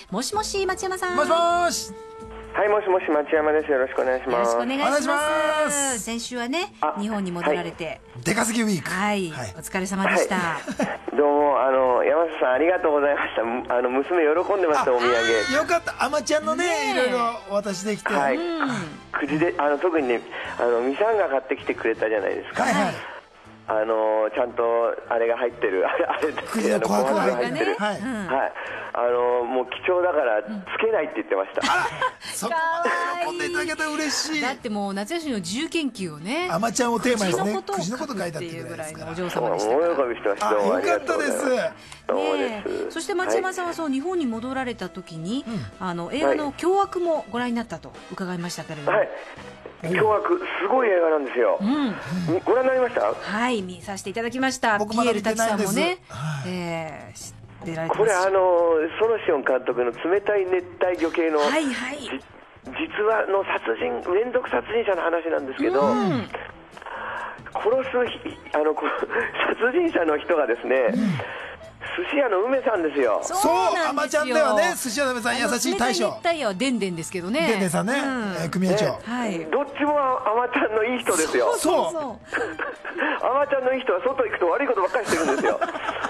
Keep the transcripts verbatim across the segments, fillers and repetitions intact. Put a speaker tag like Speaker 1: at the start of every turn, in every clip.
Speaker 1: もしもし町山さん。
Speaker 2: もしもし。
Speaker 3: はい、もしもし町山です。よろしくお願いします。
Speaker 1: よろしくお願いします。
Speaker 2: お願いします。
Speaker 1: 先週はね日本に戻られて、はい、
Speaker 2: 出稼ぎウィーク、
Speaker 1: はい、はい、お疲れ様でした。はい、
Speaker 3: どうもあの山下さんありがとうございました。あの娘喜んでました。お土産
Speaker 2: よかった。あまちゃんの ね, ねいろいろお渡しできて、
Speaker 3: はい、くじであの特にねあのミサンが買ってきてくれたじゃないですか。はいはい、あのちゃんとあれが入ってるあれあれ
Speaker 2: くじの琥珀が入ってる、
Speaker 3: はい、はい、あのもう貴重だからつけないって言ってました。
Speaker 2: あらそこまで喜んでいただけたら嬉しい。
Speaker 1: だってもう夏休みの自由研究をね
Speaker 2: あまちゃんをテーマにね
Speaker 1: くじのことを書いたっていうぐらいのお嬢様でしたから。
Speaker 3: 大喜びしてました。
Speaker 2: よかったです。
Speaker 1: ね、そして町山さんはそう日本に戻られた時に、はい、あの映画の凶悪もご覧になったと伺いましたけれども、はい、
Speaker 3: 凶悪すごい映画なんですよ。うん、ご覧になりました？
Speaker 1: はい、見させていただきました。ピエール滝さんもね、はい、えー、出られてます。
Speaker 3: これあのソノシオン監督の冷たい熱帯魚系の、はいはい、実話の殺人連続殺人者の話なんですけど、うん、殺すあの殺人者の人がですね、うん、寿司屋の梅さんですよ。
Speaker 2: そうあまちゃんではね、寿司屋の梅さん優しい大将。
Speaker 1: 冷たい熱帯魚はでんでんですけどね。
Speaker 2: でんでんさんね、うん、組合長、ね、
Speaker 3: はい、どっちもあまちゃんのいい人ですよ。
Speaker 2: そうそう
Speaker 3: あまちゃんのいい人は外行くと悪いことばっかりしてるんですよ。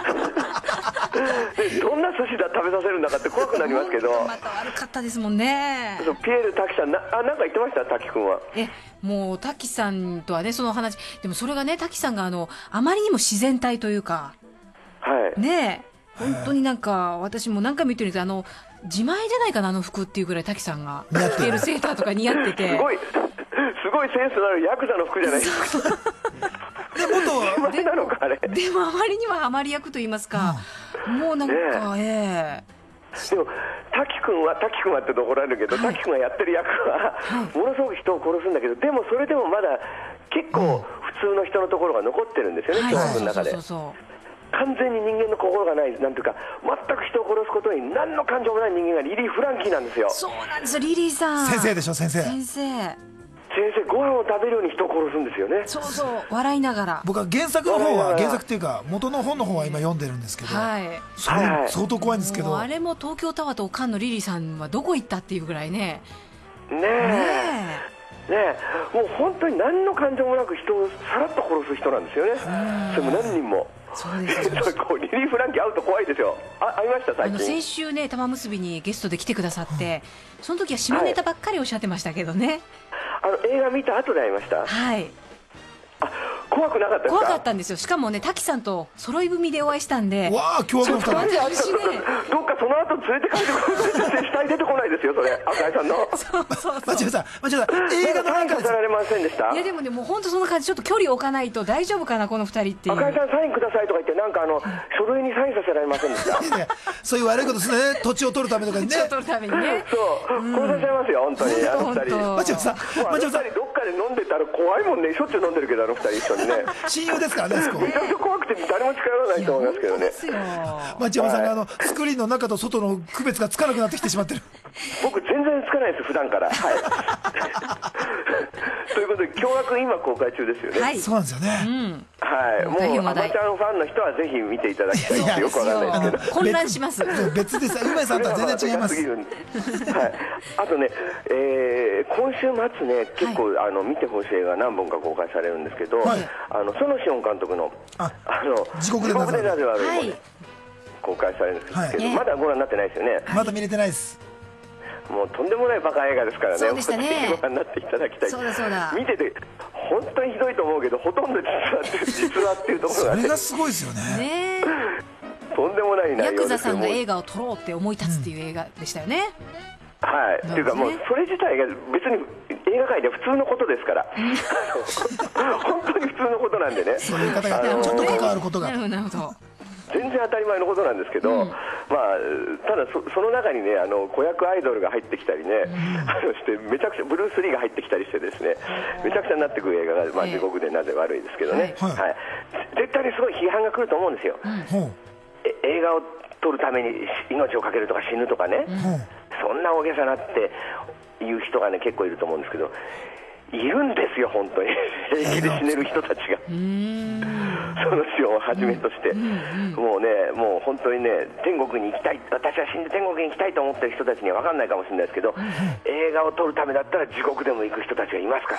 Speaker 3: でどんな寿司だ食べさせるんだかって怖くなりますけど。
Speaker 1: また悪かったですもんね。
Speaker 3: そうピエール滝さんなあなんか言ってました滝君は。
Speaker 1: えもう滝さんとはねその話でもそれがね滝さんがあのあまりにも自然体というか、はい、ねえ本当になんか私も何回も言ってるんですけどあの自前じゃないかなあの服っていうぐらい滝さんが着てるセーターとか似合ってて
Speaker 3: すごいすごいセンスのあるヤクザの服じゃないですか。
Speaker 2: で元
Speaker 3: でなのかあれ
Speaker 1: でもあまりにはハマり役と言いますか、うん、もうなんか、ね、え
Speaker 3: えでも滝君は滝君はってところあるけど、はい、滝君がやってる役は、はい、ものすごく人を殺すんだけどでもそれでもまだ結構普通の人のところが残ってるんですよね、はい、の中で完全に人間の心がないなんていうか全く人を殺すことに何の感情もない人間がリリー・フランキーなんですよ。
Speaker 1: そうなんですよリリーさん
Speaker 2: 先生でしょ先生
Speaker 1: 先生
Speaker 3: 先生ご飯を食べるように人を殺すんですよね。
Speaker 1: そうそう笑いながら
Speaker 2: 僕は原作の方は原作っていうか元の本の方は今読んでるんですけど、はい、それ相当怖いんですけど
Speaker 1: あれも東京タワーとおかんのリリーさんはどこ行ったっていうぐらいね
Speaker 3: ねえねえねえもう本当に何の感情もなく人をさらっと殺す人なんですよね。それも何人も
Speaker 1: そうですよ
Speaker 3: リリー・フランキー会うと怖いですよ。あ会いました最近。
Speaker 1: あの先週ね玉結びにゲストで来てくださって、うん、その時は下ネタばっかりおっしゃってましたけどね、
Speaker 3: はい、あの映画見た後で会いました。
Speaker 1: はい。
Speaker 3: あ怖くなかったですか？
Speaker 1: 怖かったんですよ。しかもね滝さんと揃い踏みでお会いしたんで
Speaker 2: わあ凶悪な二人。
Speaker 1: 私ね
Speaker 3: どっかその後連れて帰ってこない死体出てこないですよそれ赤井さんの。
Speaker 1: そうそうそう
Speaker 2: 町田さん町田さん映画の
Speaker 3: サインさせられませんでした？
Speaker 1: いやでもねもう本当その感じちょっと距離を置かないと大丈夫かなこの二人っていう。
Speaker 3: 赤井さんサインくださいとか言ってなんかあの書類にサインさせられませんでした？
Speaker 2: いやそういう悪いことするね土地を取るためとかにね。
Speaker 1: 土地を取るためにね。
Speaker 3: そう殺させちゃいますよ本当にあの二人。
Speaker 2: 町田さん
Speaker 3: 町田さんどっかで飲んでたら怖いもんね。しょっちゅう飲んでるけどあの二人一緒にね。
Speaker 2: 親友ですからね。
Speaker 3: めちゃくちゃ怖くて誰も近寄らないと思いますけどね。
Speaker 2: 町山さんがあのスクリーンの中と外の区別がつかなくなってきてしまってる。
Speaker 3: 僕全然つかないです普段から。はいということで凶悪今公開中ですよね。
Speaker 2: はいそうなんですよね。
Speaker 3: はいもうあまちゃんファンの人はぜひ見ていただきたいです。よくわかんないですけど
Speaker 1: 混乱します。
Speaker 2: 別です。梅さんとは全然違います。はい
Speaker 3: あとねえ今週末ね結構あの見てほしい映画何本か公開されるんですけどあのソノシオン監督のあの
Speaker 2: 地獄でなぜ悪いも
Speaker 3: 公開されるんですけどまだご覧になってないですよね。
Speaker 2: まだ見れてないです。
Speaker 3: もうとんでもないバカ映画ですからね。
Speaker 1: そうでしたね。
Speaker 3: ご覧になっていただきたい。
Speaker 1: そうだそうだ。
Speaker 3: 見てて本当にひどいと思うけどほとんど実話って実話っていうところが
Speaker 2: それがすごいですよね。
Speaker 1: ね
Speaker 3: とんでもない内容ですよ。
Speaker 1: ヤクザさんが映画を撮ろうって思い立つっていう映画でしたよね。
Speaker 3: はいっていうかもうそれ自体が別に映画界で普通のことですから本当に普通のことなんでね。
Speaker 2: そういう方がちょっと関わることが
Speaker 1: なるほどなるほど。
Speaker 3: 全然当たり前のことなんですけど、うん、まあ、ただ そ, その中にねあの子役アイドルが入ってきたりね、うん、あのしてめちゃくちゃブルース・リーが入ってきたりしてですねめちゃくちゃになってくる映画が、まあ、地獄でなぜ悪いですけどね、はいはい、絶対にすごい批判が来ると思うんですよ、うん、え映画を撮るために命を懸けるとか死ぬとかね、うん、そんな大げさなっていう人がね結構いると思うんですけどいるんですよ本当に平気で死ねる人たちが。 その詩をはじめとして、もうね、もう本当にね、天国に行きたい、私は死んで天国に行きたいと思ってる人たちには分かんないかもしれないですけど、映画を撮るためだったら地獄でも行く人たちがいますから、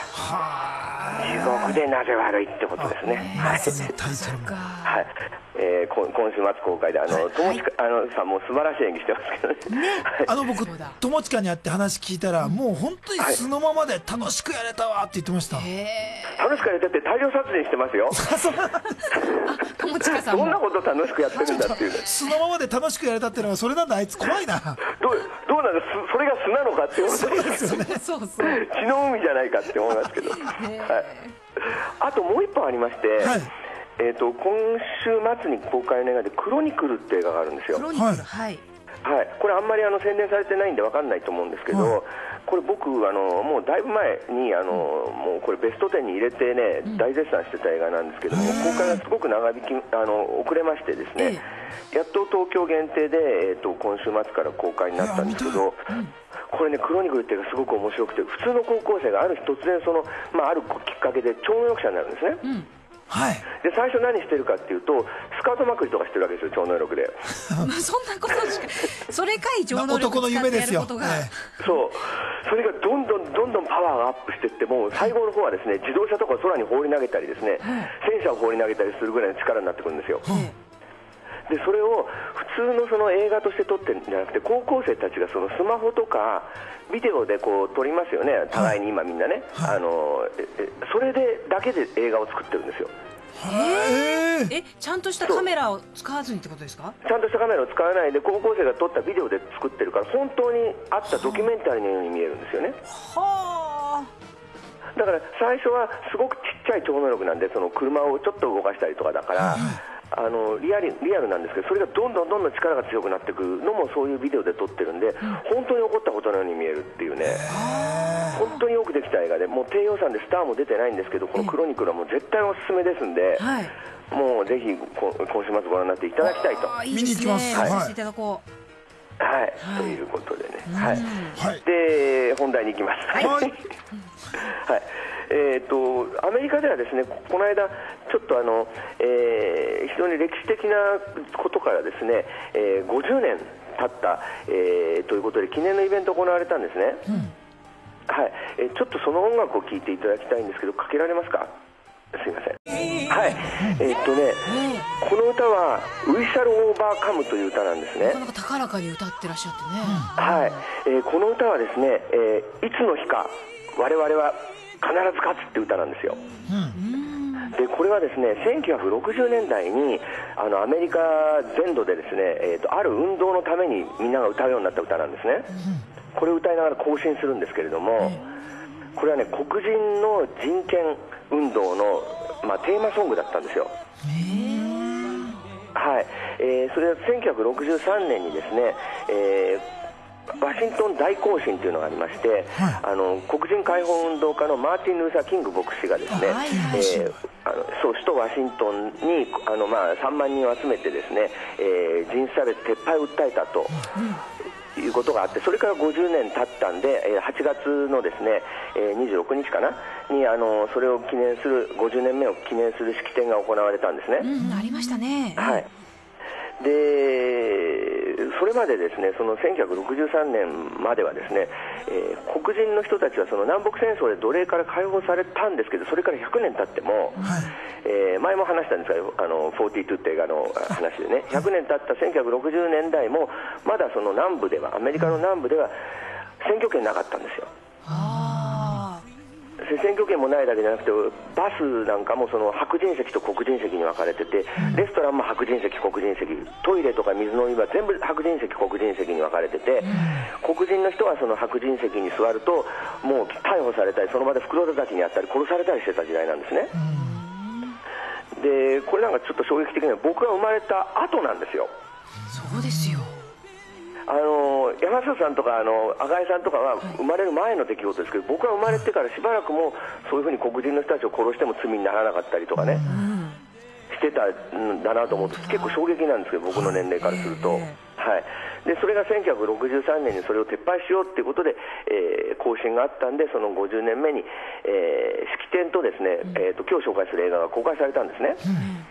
Speaker 3: 地獄でなぜ悪いってことですね。はい、はい、えー、今週末公開で、あの友近あのさんも素晴らしい演技してますけどね。
Speaker 2: あの僕友近に会って話聞いたら、もう本当に素のままで楽しくやれたわって言ってました。
Speaker 3: 楽しくやれたって大量殺人してますよ。
Speaker 1: 友近さんも
Speaker 3: どんなこと楽しくやってるんだっていう、ね、
Speaker 2: 素のままで楽しくやれたっていうのはそれなんだ、あいつ怖いな。
Speaker 3: どうどうなんです、それが素なのかって思うんですけど、
Speaker 1: そうそうそう
Speaker 3: 血の海じゃないかって思いますけど、はい、あともう一本ありまして、はい、えー、と今週末に公開の映画でクロニクルって映画があるんですよ。
Speaker 1: クロニクル、はい、
Speaker 3: はい、これあんまりあの宣伝されてないんで分かんないと思うんですけど、はい、これ僕あのもうだいぶ前にあの、うん、もうこれベストテンに入れてね、うん、大絶賛してた映画なんですけども、公開がすごく長引きあの遅れましてですね、やっと東京限定で、えー、と今週末から公開になったんですけど、これね、クロニクルっていうのがすごく面白くて、普通の高校生がある日突然その、まあ、あるきっかけで超能力者になるんですね。うん、はい、で最初何してるかっていうと、スカートまくりとかしてるわけですよ、超能力で。
Speaker 1: そんなことしか、それかい超能力
Speaker 2: 男の夢ですよ。
Speaker 3: そう、それがどんどんどんどんパワーがアップしていって、もう最後の方はですね、自動車とか空に放り投げたりですね、戦車を放り投げたりするぐらいの力になってくるんですよ。でそれを普通のその映画として撮ってるんじゃなくて、高校生たちがそのスマホとかビデオでこう撮りますよね、互いに今みんなね、はい、あのそれでだけで映画を作ってるんですよ。
Speaker 1: へー、え、ちゃんとしたカメラを使わずにってことですか？
Speaker 3: ちゃんとしたカメラを使わないで高校生が撮ったビデオで作ってるから、本当にあったドキュメンタリーのように見えるんですよね。はあ、だから最初はすごくちっちゃい超能力なんで、その車をちょっと動かしたりとかだから、あのリアル、リアルなんですけど、それがどんどんどんどん力が強くなっていくのもそういうビデオで撮ってるんで、うん、本当に起こったことのように見えるっていうね、本当によくできた映画で、もう低予算でスターも出てないんですけど、このクロニクルはもう絶対おすすめですんで、はい、もうぜひ今週末ご覧になっていただきたいと。
Speaker 1: いいですね、見に行きます。はい、いただこう。
Speaker 3: はい、はい、ということでね、はい、で本題に行きます。はい、はい、えー、とアメリカではですね、この間ちょっとあの、えー、非常に歴史的なことからですね、えー、ごじゅうねん経った、えー、ということで記念のイベントが行われたんですね。うん、はい、えー、ちょっとその音楽を聴いていただきたいんですけど、かけられますか？すいません。はい、えー、っとね、うん、この歌は「We Shall Overcome」という歌なんですね。
Speaker 1: なかなか高らかに歌ってらっしゃってね。
Speaker 3: はい、えー、この歌はですね、えー、いつの日か我々は必ず勝つって歌なんですよ。うん、でこれはですね、せんきゅうひゃくろくじゅうねんだいにあのアメリカ全土でですね、えー、とある運動のためにみんなが歌うようになった歌なんですね。うん、これを歌いながら行進するんですけれども、うん、これはね、黒人の人権運動の、まあ、テーマソングだったんですよ。はい、えー、それはせんきゅうひゃくろくじゅうさんねんにですね、えーワシントン大行進というのがありまして、はい、あの黒人解放運動家のマーティン・ルーサー・キング牧師がですね、はい、えー、あのそう首都ワシントンにあの、まあ、さんまんにんを集めてですね、えー、人種差別撤廃を訴えたと、うん、いうことがあって、それからごじゅうねん経ったんで、はちがつのですね、にじゅうろくにちかなにあのそれを記念するごじゅうねんめを記念する式典が行われたんですね。
Speaker 1: うん、ありましたね。
Speaker 3: はい、でそれまでですね、そのせんきゅうひゃくろくじゅうさんねんまではですね、えー、黒人の人たちはその南北戦争で奴隷から解放されたんですけど、それからひゃくねん経っても、はい、えー、前も話したんですが、あのよんじゅうにって映画の話でね、ひゃくねん経ったせんきゅうひゃくろくじゅうねんだいもまだその南部では、アメリカの南部では選挙権なかったんですよ。選挙権もないだけじゃなくて、バスなんかもその白人席と黒人席に分かれてて、レストランも白人席黒人席、トイレとか水飲み場全部白人席黒人席に分かれてて、黒人の人はその白人席に座るともう逮捕されたり、その場で袋叩きにあったり殺されたりしてた時代なんですね。でこれなんかちょっと衝撃的な、僕が生まれた後なんですよ。
Speaker 1: そうですよ。
Speaker 3: あの山下さんとかあの赤井さんとかは生まれる前の出来事ですけど、僕が生まれてからしばらくもそういうふうに黒人の人たちを殺しても罪にならなかったりとかね、うん、してたんだなと思うと結構衝撃なんですけど、僕の年齢からすると。はい、でそれがせんきゅうひゃくろくじゅうさんねんにそれを撤廃しようということで、えー、行進があったんで、そのごじゅうねんめに、えー、式典とですね、えー、と今日紹介する映画が公開されたんですね。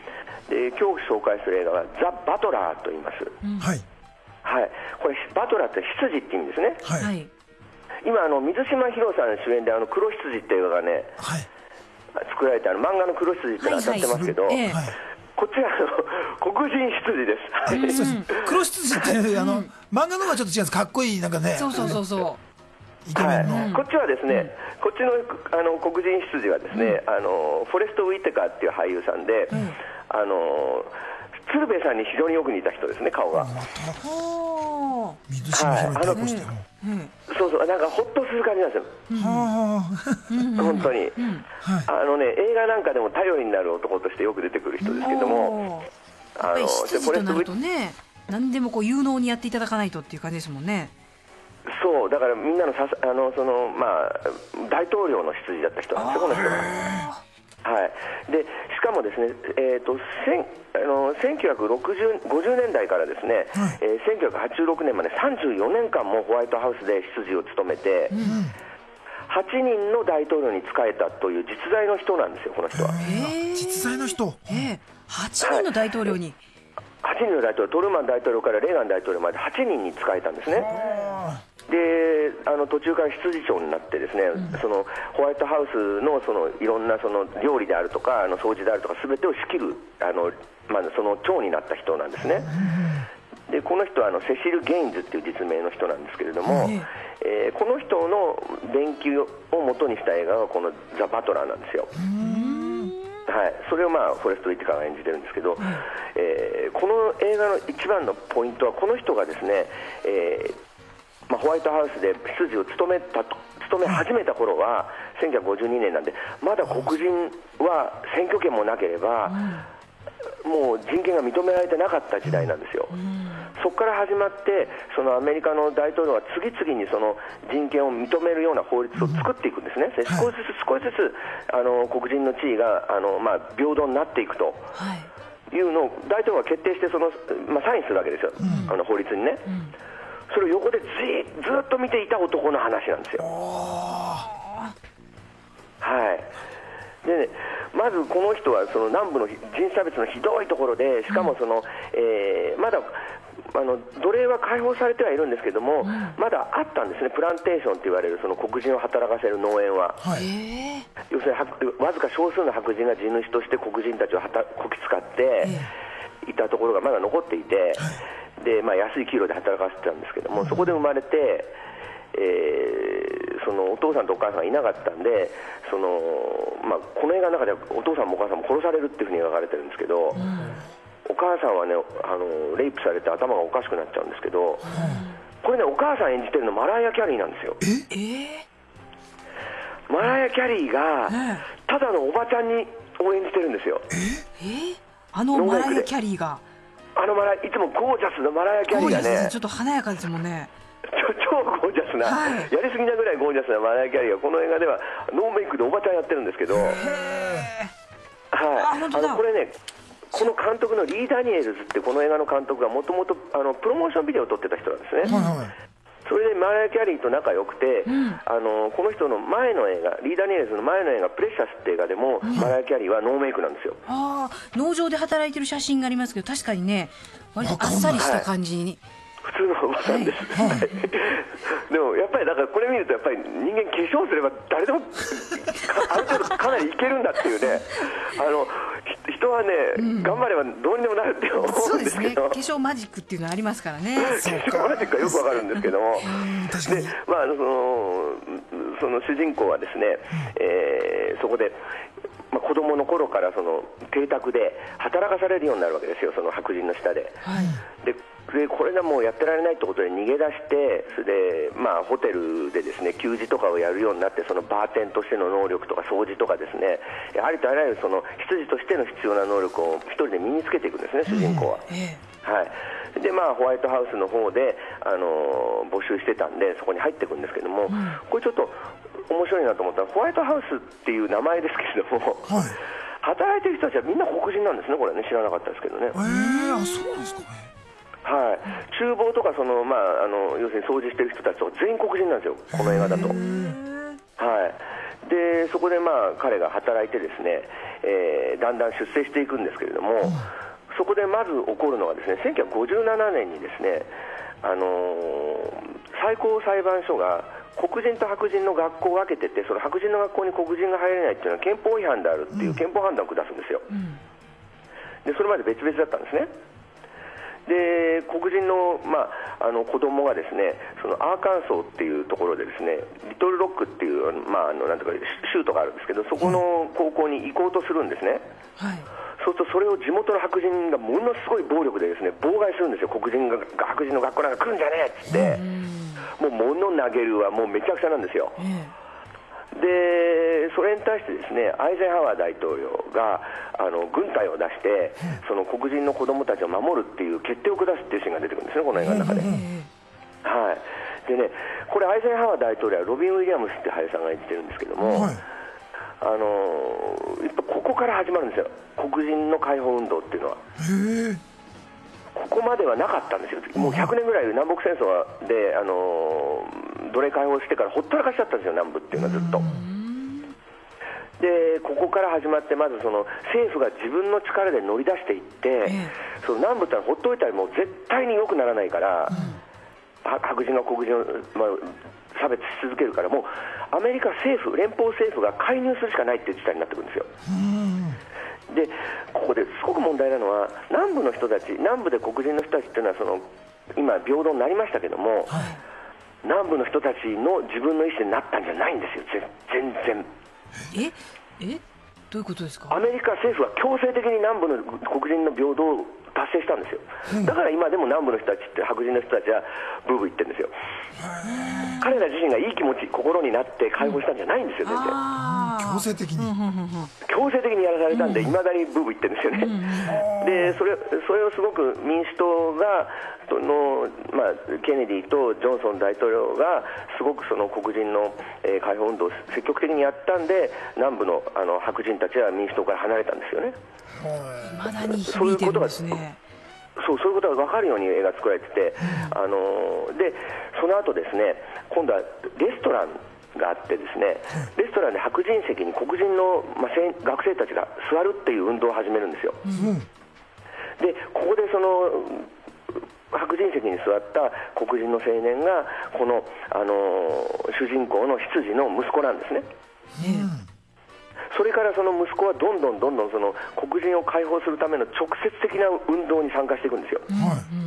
Speaker 3: で今日紹介する映画はザ・バトラーと言います、
Speaker 2: うん、はい、
Speaker 3: はい、これバトラーって執事って意味ですね。
Speaker 2: はい、
Speaker 3: 今あの水島ひろさん主演であの黒執事っていう映画がね、はい、作られてあの漫画の黒執事っての当たってますけど、はいはい、こっちはあの黒人執事です。
Speaker 2: 黒執事ってあの、うん、漫画の方がちょっと違うんです。かっこいいなんかね。
Speaker 1: そうそうそうそう。
Speaker 3: はい、こっちはですね、うん、こっちの、あの黒人執事はですね、うん、あのフォレスト・ウィテカーっていう俳優さんで、うん、あの鶴瓶さんに非常によく似た人ですね、顔が。
Speaker 2: 水島ひろとしても、
Speaker 3: そうそう、なんかホッとする感じなんですよ、うん、本当に、うん、あのね、映画なんかでも頼りになる男としてよく出てくる人ですけども、
Speaker 1: やっぱり執事となるとね、何でもこう有能にやっていただかないとっていう感じですもんね。
Speaker 3: そうだからみんなのさあのその、まあ、大統領の執事だった人なんですよ、この人が。はい、でしかもですね、えーと、あのせんきゅうひゃくろくじゅう、ごじゅうねんだいからですね、はい、えー、せんきゅうひゃくはちじゅうろくねんまでさんじゅうよねんかんもホワイトハウスで執事を務めて、うん、はちにんの大統領に仕えたという実在の人なんですよ、この人は。
Speaker 2: 実在の人、
Speaker 1: えー、はちにんの大統領に、
Speaker 3: はい、はちにんの大統領、トルーマン大統領からレーガン大統領まではちにんに仕えたんですね。であの途中から執事長になってですね、うん、そのホワイトハウス の, そのいろんなその料理であるとかあの掃除であるとか全てを仕切るあの、まあ、その長になった人なんですね。でこの人はあのセシル・ゲインズっていう実名の人なんですけれども、うん、えー、この人の伝記を元にした映画がこのザ・バトラーなんですよ。はい、それを、まあ、フォレスト・ウィテカーが演じてるんですけど、うん、えー、この映画の一番のポイントはこの人がですね、えーまあ、ホワイトハウスで執事を務めた務め始めた頃はせんきゅうひゃくごじゅうにねんなんでまだ黒人は選挙権もなければ、うん、もう人権が認められてなかった時代なんですよ、うん、そこから始まってそのアメリカの大統領は次々にその人権を認めるような法律を作っていくんですね、うん、少しずつ少しずつあの黒人の地位があの、まあ、平等になっていくと、はい、いうのを大統領が決定してその、まあ、サインするわけですよ、うん、あの法律にね、うん、それを横で ず, ずっと見ていた男の話なんですよ。はい。で、ね、まずこの人はその南部の人種差別のひどいところで、しかもその、うん、えー、まだあの奴隷は解放されてはいるんですけども、うん、まだあったんですね、プランテーションと言われるその黒人を働かせる農園は、はい、要するにわずか少数の白人が地主として黒人たちをこき使っていたところがまだ残っていて、はい、でまあ、安い給料で働かせてたんですけども、そこで生まれて、えー、そのお父さんとお母さんがいなかったんで、その、まあ、この映画の中ではお父さんもお母さんも殺されるっていうふうに描かれてるんですけど、うん、お母さんはねあのレイプされて頭がおかしくなっちゃうんですけど、うん、これねお母さん演じてるのマライア・キャリーなんですよ。えマライア・キャリーがただのおばちゃんにを演じてるんですよ。
Speaker 1: えあのマライア・キャリーが
Speaker 3: あのマライいつもゴージャスなマライア・キャリーがね
Speaker 1: ちょっと華やかですもんね。
Speaker 3: 超ゴージャスな、はい、やりすぎなぐらいゴージャスなマライア・キャリーがこの映画ではノーメイクでおばちゃんやってるんですけど、はい、あのこれねこの監督のリー・ダニエルズってこの映画の監督がもともとプロモーションビデオを撮ってた人なんですね、はいはい、それでマライア・キャリーと仲良くて、うん、あのこの人の前の映画リー・ダニエルズの前の映画プレシャスって映画でも、うん、マライア・キャリーはノーメイクなんですよ。
Speaker 1: あ農場で働いてる写真がありますけど確かにね割とあっさりした感じに、はい
Speaker 3: 普通のおばさんです、はいはい、でもやっぱりだからこれ見るとやっぱり人間化粧すれば誰でもある程度かなりいけるんだっていうねあの人はね、うん、頑張ればどうにでもなるって思うんですけど、
Speaker 1: そうですね、化粧マジックっていうのはありますからね。
Speaker 3: 化粧マジックはよくわかるんですけどもで、まあ、そのその主人公はですね、うんえー、そこでまあ、子供の頃からその邸宅で働かされるようになるわけですよ、その白人の下で、はい、ででこれがもうやってられないってことで逃げ出して、それで、まあ、ホテルでですね給仕とかをやるようになって、そのバーテンとしての能力とか掃除とかですね、ありとあらゆるその執事としての必要な能力を一人で身につけていくんですね、主人公は。えー、はいでまあ、ホワイトハウスの方で、あのー、募集してたんでそこに入っていくんですけども、うん、これちょっと面白いなと思ったらホワイトハウスっていう名前ですけれども、はい、働いてる人たちはみんな黒人なんですね、これね知らなかったですけどね。
Speaker 2: えー、あそうなんですかね。
Speaker 3: はい、厨房とかその、まあ、あの要するに掃除してる人たちとか全員黒人なんですよ、この映画だと。はいででそこでまあ彼が働いてですね、えー、だんだん出世していくんですけれども、うん、そこでまず起こるのはですね、せんきゅうひゃくごじゅうななねんにですね、あのー、最高裁判所が黒人と白人の学校を分けてて、その白人の学校に黒人が入れないっていうのは憲法違反であるっていう憲法判断を下すんですよ、うん、でそれまで別々だったんですね。で黒人の、まあ、あの子供がですね、そのアーカンソーっていうところでですね、リトルロックっていう、まあ、あのなんていうか州都があるんですけど、そこの高校に行こうとするんですね、はい、そうするとそれを地元の白人がものすごい暴力でですね妨害するんですよ。黒人が白人の学校なんか来るんじゃねえっつって、もう物投げるはもうめちゃくちゃなんですよ。でそれに対してですね、アイゼンハワー大統領があの軍隊を出して、その黒人の子供たちを守るっていう決定を下すっていうシーンが出てくるんですね、この映画の中で。はい、でね、これアイゼンハワー大統領はロビン・ウィリアムスって俳優さんが演じてるんですけども、はい、あのやっぱここから始まるんですよ、黒人の解放運動っていうのは。へここまではなかったんですよ。もうひゃくねんぐらい南北戦争で、あの奴隷解放してからほったらかしちゃったんですよ、南部っていうのはずっと。でここから始まって、まずその政府が自分の力で乗り出していって、その南部ってのはほっといたらもう絶対に良くならないから、白人が黒人を、まあ、差別し続けるから、もうアメリカ政府、連邦政府が介入するしかないっていう事態になってくるんですよ。でここですごく問題なのは、南部の人たち、南部で黒人の人たちっていうのはその今平等になりましたけども、はい、南部の人たちの自分の意思になったんじゃないんですよ、全然。
Speaker 1: ええどういうことですか。
Speaker 3: アメリカ政府は強制的に南部の黒人の平等を達成したんですよ、うん、だから今でも南部の人たちって白人の人たちはブーブー言ってるんですよ。彼ら自身がいい気持ち、心になって解放したんじゃないんですよ、全然。
Speaker 2: 強制的に
Speaker 3: 強制的にやらされたんで、いまだにブーブー言ってるんですよね、うん、でそれそれをすごく民主党がの、まあ、ケネディとジョンソン大統領がすごくその黒人の、えー、解放運動を積極的にやったんで、南部 の, あの白人たちは民主党から離れたんですよね。
Speaker 1: まだに響いてるんですね。
Speaker 3: そうそういうことが分かるように映画作られてて、うん、あのでその後ですね、今度はレストランがあってですね、レストランで白人席に黒人の、まあ、学生たちが座るっていう運動を始めるんですよ、うん、でここでその白人席に座った黒人の青年がこの、あの主人公の執事の息子なんですね、うん、それからその息子はどんどんどんどんその黒人を解放するための直接的な運動に参加していくんですよ、うん、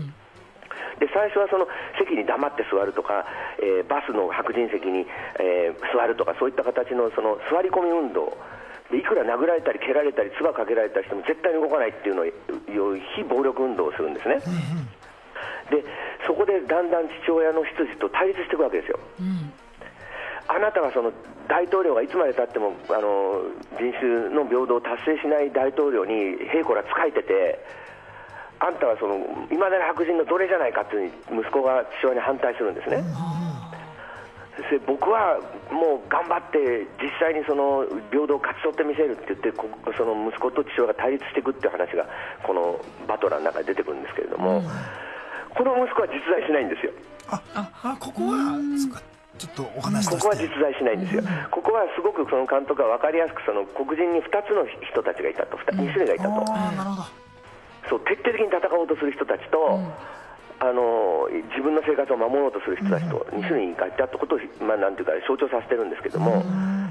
Speaker 3: で最初はその席に黙って座るとか、えー、バスの白人席に、えー、座るとか、そういった形のその座り込み運動で、いくら殴られたり蹴られたり唾かけられたりしても絶対に動かないっていうのを非暴力運動をするんですね、うん、でそこでだんだん父親の執事と対立していくわけですよ、うん、あなたはその大統領がいつまでたってもあの人種の平等を達成しない大統領にへいこら仕えてて、あんたはそのいまだに白人の奴隷じゃないかというふうに息子が父親に反対するんですね、うん、で僕はもう頑張って実際にその平等を勝ち取ってみせるって言って、その息子と父親が対立していくっていう話がこのバトラーの中で出てくるんですけれども、うん、この息子は実在しないんですよ。
Speaker 2: ああここはちょっとお話として
Speaker 3: ここは実在しないんですよ、うん、ここはすごくその監督が分かりやすくその黒人にふたつの人たちがいたと、に種類がいたと、
Speaker 2: あなるほど、
Speaker 3: そう徹底的に戦おうとする人たちと、うん、あの自分の生活を守ろうとする人たちとに種類がいたってことを、まあ、なんていうか象徴させてるんですけども、うん、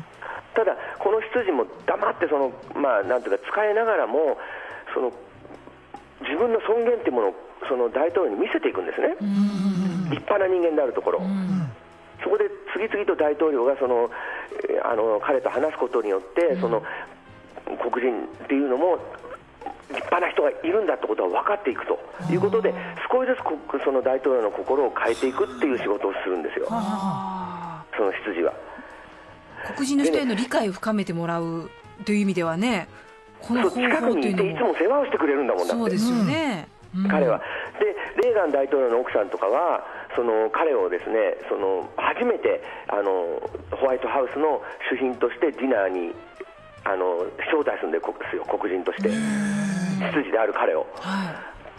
Speaker 3: ただこの執事も黙ってその、まあ、なんていうか使いながらもその自分の尊厳というものをその大統領に見せていくんですね、うん、立派な人間であるところ、うん、そこで次々と大統領がそのあの彼と話すことによって、うん、その黒人っていうのも立派な人がいるんだってことが分かっていくということで、少しずつその大統領の心を変えていくっていう仕事をするんですよ、その執事は。
Speaker 1: 黒人の人への理解を深めてもらうという意味ではね、
Speaker 3: この方法というのも近くにいていつも世話をしてくれるんだもんだって。
Speaker 1: そうですよね、うん、
Speaker 3: 彼はでレーガン大統領の奥さんとかはその彼をですね、その初めてあのホワイトハウスの主賓としてディナーにあの招待するんですよ、黒人として執事である彼を、
Speaker 1: は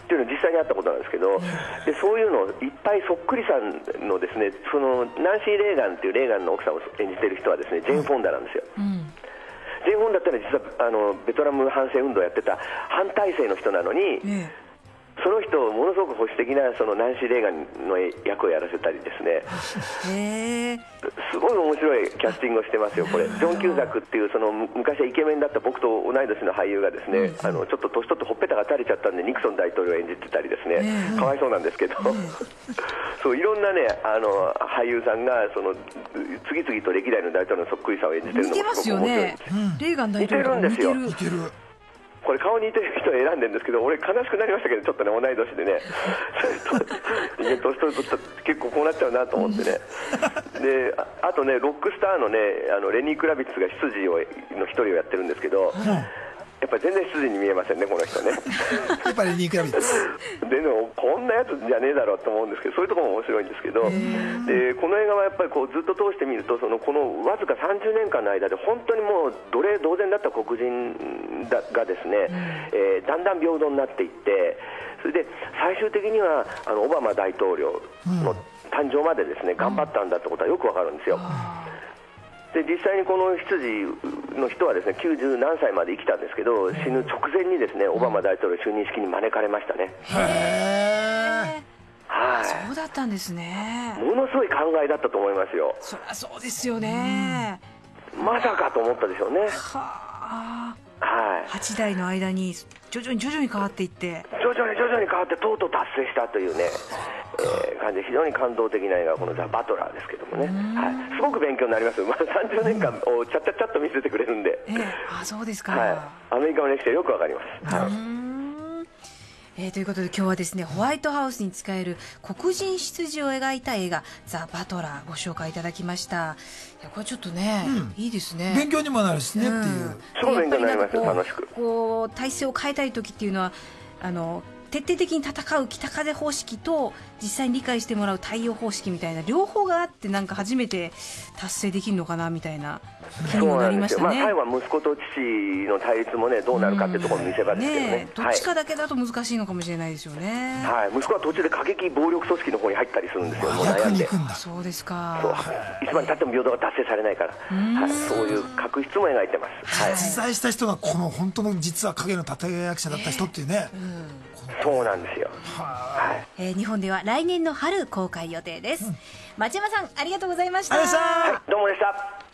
Speaker 3: っていうのは実際にあったことなんですけど、でそういうのをいっぱいそっくりさんのですね、そのナンシー・レーガンっていうレーガンの奥さんを演じてる人はですね、ジェーン・フォンダなんですよ。うん、ジェーン・フォンダってのは実はあのベトナム反戦運動をやってた反体制の人なのに、ね、その人をものすごく保守的なそのナンシー・レーガンの役をやらせたりですね、へすごい面白いキャスティングをしてますよ、これ。ジョン・キューザックっていうその昔はイケメンだった僕と同い年の俳優がですね、あのちょっと年取ってほっぺたが垂れちゃったんでニクソン大統領を演じてたりですね、かわいそうなんですけど、そういろんなねあの俳優さんがその次々と歴代の大統領のそっくりさを演じてるのもすごく面白いんですよ。
Speaker 1: レーガン大統領
Speaker 3: 似てるんですよ。これ顔似てる人を選んでるんですけど、俺悲しくなりましたけど、ちょっとね同い年でね年取ると結構こうなっちゃうなと思ってねで あ, あとねロックスターのねあのレニー・クラビッツが執事をの一人をやってるんですけど、うん、やっぱり全然執事に見えませんね、この人ね
Speaker 2: やっぱりレニー・クラビッツ
Speaker 3: でもこんなやつじゃねえだろうと思うんですけど、そういうところも面白いんですけど、でこの映画はやっぱりこうずっと通してみると、そのこのわずかさんじゅうねんかんの間で本当にもう奴隷同然だった黒人だがですね、うんえー、だんだん平等になっていって、それで最終的にはあのオバマ大統領の誕生までですね、うん、頑張ったんだってことはよくわかるんですよ。で実際にこの執事の人はですねきゅうじゅうなんさいまで生きたんですけど、死ぬ直前にですねオバマ大統領就任式に招かれましたね。
Speaker 1: へー、はい、そうだったんですね。
Speaker 3: ものすごい考えだったと思いますよ。
Speaker 1: そりゃそうですよね、
Speaker 3: うん、まさかと思ったでしょうね。は
Speaker 1: あ、
Speaker 3: はい、
Speaker 1: はちだいの間に徐々に徐々に変わっていって
Speaker 3: 徐々に徐々に変わってとうとう達成したというね、えー、感じで非常に感動的な映画がこのザ・バトラーですけどもね、はい、すごく勉強になります。まあ、さんじゅうねんかんをちゃっちゃっちゃっと見せてくれるんで、
Speaker 1: えー、あそうですか、
Speaker 3: はい、アメリカの歴史はよくわかります、はい。
Speaker 1: えー、ということで今日はですねホワイトハウスに仕える黒人執事を描いた映画ザ・バトラーご紹介いただきました。いやこれちょっとね、うん、いいですね。
Speaker 2: 勉強にもなるしね、うん、っていう
Speaker 3: すごい勉強になりますよ、楽しく。
Speaker 1: こう体制を変えたい時っていうのはあの徹底的に戦う北風方式と実際に理解してもらう太陽方式みたいな両方があって、なんか初めて達成できるのかなみたいな気にもなりましたね。
Speaker 3: まあ、最後は息子と父の対立もねどうなるかっていうところの見せ場ですけどね、ね、
Speaker 1: どっちかだけだと難しいのかもしれないですよね、
Speaker 3: はい、息子は途中で過激暴力組織の方に入ったりするんですよ。もう悩んで
Speaker 1: そうですか。
Speaker 3: そういつまでたっても平等が達成されないから、はい、そういう確執も描いてます、はい、
Speaker 2: 実在した人がこの本当の実は影の立役者だった人っていうね、
Speaker 3: えーうんそうなんですよ。
Speaker 1: はい、えー、日本では来年の春公開予定です、うん、町山さんありがとうございました。
Speaker 2: ありがとうございました。
Speaker 3: はい、どうもでした。